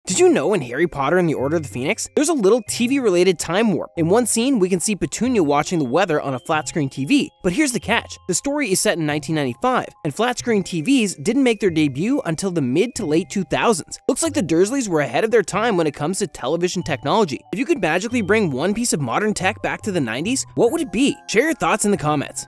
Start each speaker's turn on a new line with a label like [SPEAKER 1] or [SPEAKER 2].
[SPEAKER 1] Did you know in Harry Potter and the Order of the Phoenix, there's a little TV-related time warp? In one scene, we can see Petunia watching the weather on a flat-screen TV. But here's the catch. The story is set in 1995, and flat-screen TVs didn't make their debut until the mid to late 2000s. Looks like the Dursleys were ahead of their time when it comes to television technology. If you could magically bring one piece of modern tech back to the 90s, what would it be? Share your thoughts in the comments.